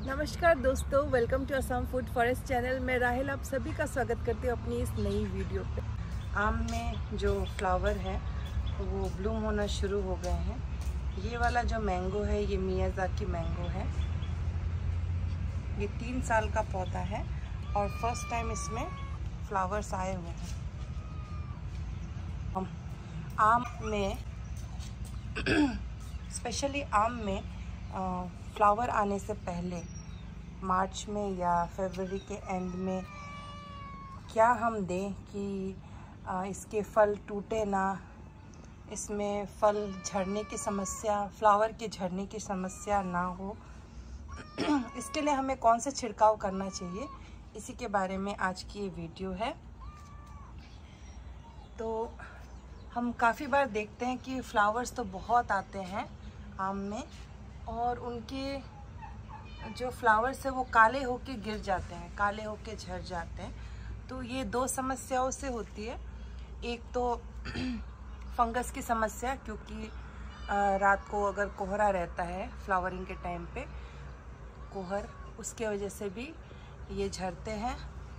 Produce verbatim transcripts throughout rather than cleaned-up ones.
नमस्कार दोस्तों, welcome to Assam food forest channel. मैं राहिल आप सभी का स्वागत करती हूँ अपनी इस नई वीडियो पे। आम में जो फ्लावर है वो ब्लूम होना शुरू हो गए हैं। ये वाला जो मैंगो है ये मियाज़ाकी मैंगो है। ये तीन साल का पौधा है और फर्स्ट टाइम इसमें फ्लावर्स आए हुए हैं। हम आम में स्पेशली आम में फ्लावर आने से पहले मार्च में या फरवरी के एंड में क्या हम दें कि आ, इसके फल टूटे ना, इसमें फल झड़ने की समस्या, फ्लावर के झड़ने की समस्या ना हो, इसके लिए हमें कौन सा छिड़काव करना चाहिए, इसी के बारे में आज की ये वीडियो है। तो हम काफ़ी बार देखते हैं कि फ्लावर्स तो बहुत आते हैं आम में और उनके जो फ्लावर्स है वो काले होके गिर जाते हैं, काले होके झड़ जाते हैं। तो ये दो समस्याओं से होती है। एक तो फंगस की समस्या, क्योंकि रात को अगर कोहरा रहता है फ्लावरिंग के टाइम पे, कोहर, उसके वजह से भी ये झड़ते हैं।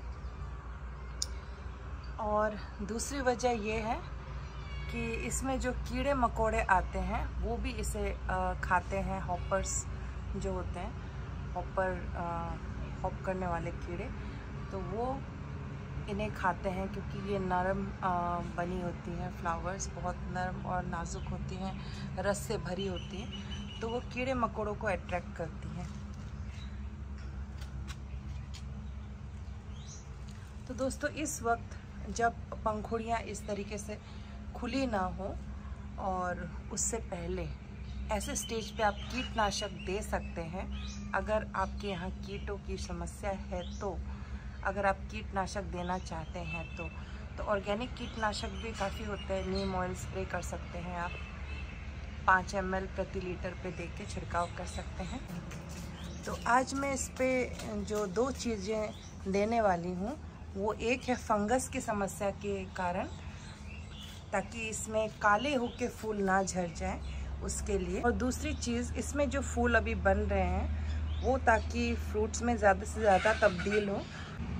और दूसरी वजह ये है कि इसमें जो कीड़े मकोड़े आते हैं वो भी इसे खाते हैं। हॉपर्स जो होते हैं, हॉपर हॉप करने वाले कीड़े, तो वो इन्हें खाते हैं क्योंकि ये नरम बनी होती है। फ्लावर्स बहुत नरम और नाजुक होती हैं, रस से भरी होती हैं, तो वो कीड़े मकोड़ों को अट्रैक्ट करती हैं। तो दोस्तों, इस वक्त जब पंखुड़ियाँ इस तरीके से खुली ना हो और उससे पहले ऐसे स्टेज पे आप कीटनाशक दे सकते हैं। अगर आपके यहाँ कीटों की समस्या है तो, अगर आप कीटनाशक देना चाहते हैं तो तो ऑर्गेनिक कीटनाशक भी काफ़ी होते हैं। नीम ऑयल स्प्रे कर सकते हैं आप, पाँच एम एल प्रति लीटर पे दे के छिड़काव कर सकते हैं। तो आज मैं इस पे जो दो चीज़ें देने वाली हूँ वो एक है फंगस की समस्या के कारण, ताकि इसमें काले होके फूल ना झड़ जाएं, उसके लिए। और दूसरी चीज़, इसमें जो फूल अभी बन रहे हैं वो ताकि फ्रूट्स में ज़्यादा से ज़्यादा तब्दील हो,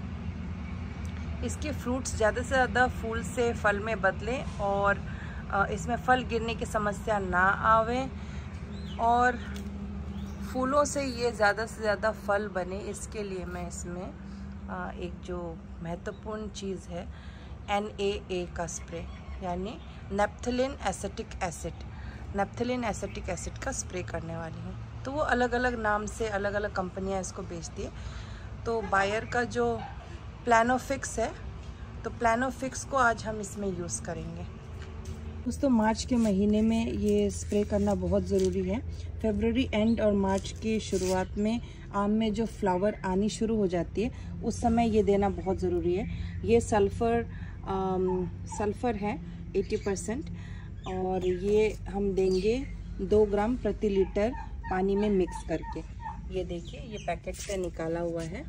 इसके फ्रूट्स ज़्यादा से ज़्यादा फूल से फल में बदलें और इसमें फल गिरने की समस्या ना आवे और फूलों से ये ज़्यादा से ज़्यादा फल बने। इसके लिए मैं इसमें एक जो महत्वपूर्ण चीज़ है एन ए ए का स्प्रे, यानी naphthalene acetic acid naphthalene acetic acid का स्प्रे करने वाली हूँ। तो वो अलग अलग नाम से अलग अलग कंपनियाँ इसको बेचती है। तो बायर का जो प्लानोफिक्स है, तो प्लानोफिक्स को आज हम इसमें यूज़ करेंगे। दोस्तों, मार्च के महीने में ये स्प्रे करना बहुत ज़रूरी है। फरवरी एंड और मार्च की शुरुआत में आम में जो फ्लावर आनी शुरू हो जाती है उस समय ये देना बहुत ज़रूरी है। ये सल्फ़र सल्फ़र है अस्सी परसेंट और ये हम देंगे दो ग्राम प्रति लीटर पानी में मिक्स करके। ये देखिए, ये पैकेट से निकाला हुआ है,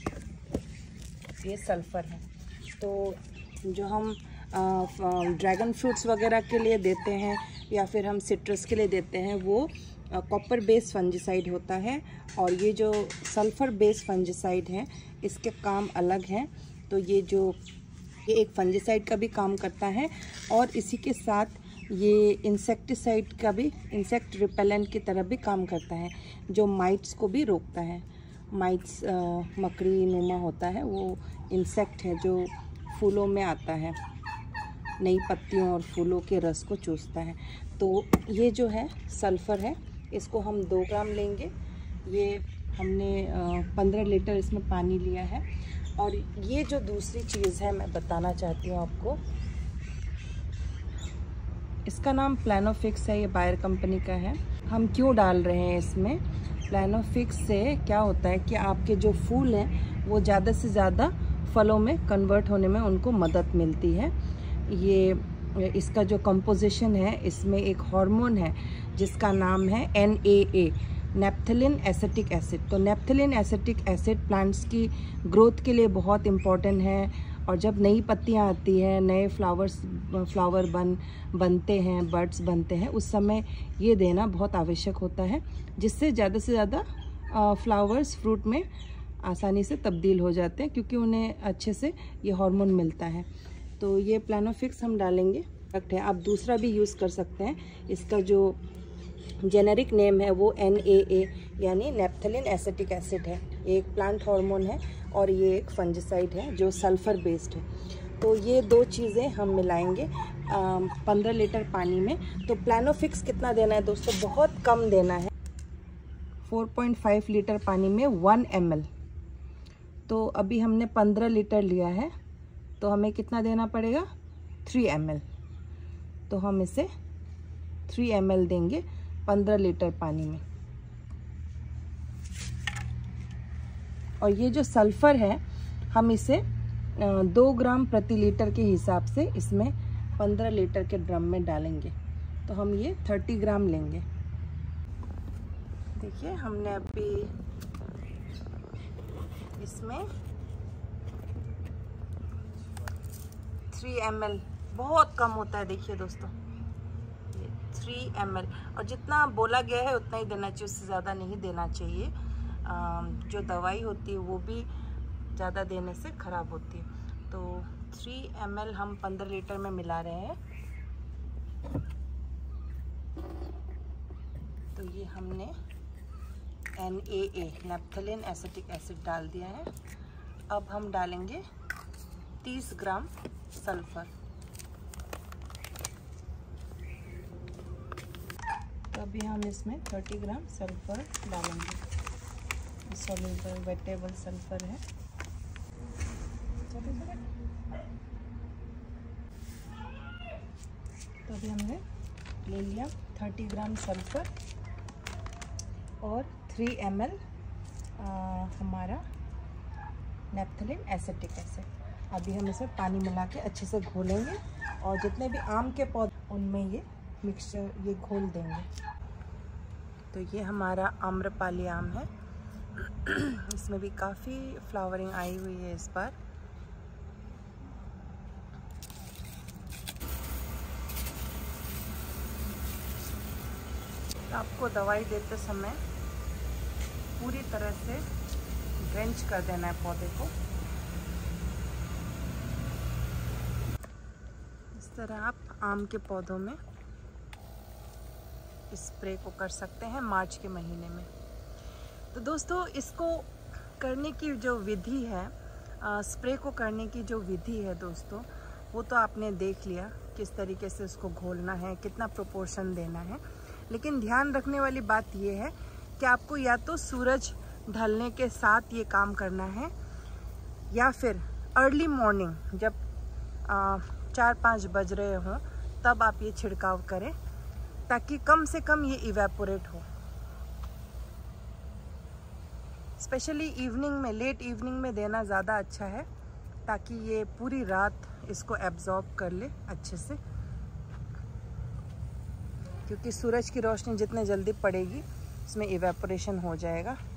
ये सल्फ़र है। तो जो हम ड्रैगन फ्रूट्स वगैरह के लिए देते हैं या फिर हम सिट्रस के लिए देते हैं वो कॉपर बेस्ड फंजीसाइड होता है, और ये जो सल्फ़र बेस्ड फंजीसाइड है इसके काम अलग हैं। तो ये जो ये एक फंजीसाइड का भी काम करता है और इसी के साथ ये इंसेक्टिसाइड का भी, इंसेक्ट रिपेलेंट की तरह भी काम करता है, जो माइट्स को भी रोकता है। माइट्स मकड़ी नुमा होता है, वो इंसेक्ट है जो फूलों में आता है, नई पत्तियों और फूलों के रस को चूसता है। तो ये जो है सल्फ़र है, इसको हम दो ग्राम लेंगे। ये हमने पंद्रह लीटर इसमें पानी लिया है। और ये जो दूसरी चीज़ है मैं बताना चाहती हूँ आपको, इसका नाम प्लानोफिक्स है, ये बायर कंपनी का है। हम क्यों डाल रहे हैं इसमें? प्लानोफिक्स से क्या होता है कि आपके जो फूल हैं वो ज़्यादा से ज़्यादा फलों में कन्वर्ट होने में उनको मदद मिलती है। ये इसका जो कंपोजिशन है, इसमें एक हार्मोन है जिसका नाम है N A A, naphthalene acetic acid. तो नेप्थलीन एसिटिक एसिड प्लांट्स की ग्रोथ के लिए बहुत इम्पॉर्टेंट है। और जब नई पत्तियां आती हैं, नए फ्लावर्स फ्लावर बन बनते हैं, बर्ड्स बनते हैं, उस समय ये देना बहुत आवश्यक होता है, जिससे ज़्यादा से ज़्यादा फ्लावर्स फ्रूट में आसानी से तब्दील हो जाते हैं, क्योंकि उन्हें अच्छे से ये हार्मोन मिलता है। तो ये प्लानोफिक्स हम डालेंगे। है आप दूसरा भी यूज़ कर सकते हैं। इसका जो जेनेरिक नेम है वो एन ए ए यानी नेप्थलीन एसिटिक एसिड है। ये एक प्लांट हार्मोन है और ये एक फंजिसाइड है जो सल्फ़र बेस्ड है। तो ये दो चीज़ें हम मिलाएंगे पंद्रह लीटर पानी में। तो प्लानोफिक्स कितना देना है दोस्तों? बहुत कम देना है। चार पॉइंट पाँच लीटर पानी में वन एम एल। तो अभी हमने पंद्रह लीटर लिया है, तो हमें कितना देना पड़ेगा? Three M L. तो हम इसे थ्री एम एल देंगे पंद्रह लीटर पानी में। और ये जो सल्फ़र है हम इसे दो ग्राम प्रति लीटर के हिसाब से इसमें पंद्रह लीटर के ड्रम में डालेंगे। तो हम ये तीस ग्राम लेंगे। देखिए हमने अभी इसमें थ्री एम एल, बहुत कम होता है देखिए दोस्तों, ये थ्री एम एल। और जितना बोला गया है उतना ही देना चाहिए, उससे ज़्यादा नहीं देना चाहिए। जो दवाई होती है वो भी ज़्यादा देने से ख़राब होती है। तो थ्री एम एल हम पंद्रह लीटर में मिला रहे हैं। तो ये हमने N A A naphthalene acetic acid डाल दिया है। अब हम डालेंगे तीस ग्राम सल्फ़र। तो अभी हम इसमें तीस ग्राम सल्फ़र डालेंगे। सॉल्युबल वेटेबल सल्फ़र है। तो अभी हमने ले लिया तीस ग्राम सल्फ़र और थ्री एम एल हमारा नेप्थलीन एसिटिक एसिड। अभी हम इसे पानी मिला के अच्छे से घोलेंगे और जितने भी आम के पौधे उनमें ये मिक्सचर ये घोल देंगे। तो ये हमारा आम्रपाली आम है। इसमें भी काफ़ी फ्लावरिंग आई हुई है इस बार। आपको दवाई देते समय पूरी तरह से ड्रेंच कर देना है पौधे को। इस तरह आप आम के पौधों में स्प्रे को कर सकते हैं मार्च के महीने में। तो दोस्तों इसको करने की जो विधि है, आ, स्प्रे को करने की जो विधि है दोस्तों, वो तो आपने देख लिया किस तरीके से उसको घोलना है, कितना प्रोपोर्शन देना है। लेकिन ध्यान रखने वाली बात ये है कि आपको या तो सूरज ढलने के साथ ये काम करना है या फिर अर्ली मॉर्निंग जब आ, चार पाँच बज रहे हों तब आप ये छिड़काव करें, ताकि कम से कम ये इवेपोरेट हो। स्पेशली इवनिंग में, लेट इवनिंग में देना ज़्यादा अच्छा है, ताकि ये पूरी रात इसको एब्जॉर्ब कर ले अच्छे से। क्योंकि सूरज की रोशनी जितने जल्दी पड़ेगी उसमें इवेपोरेशन हो जाएगा।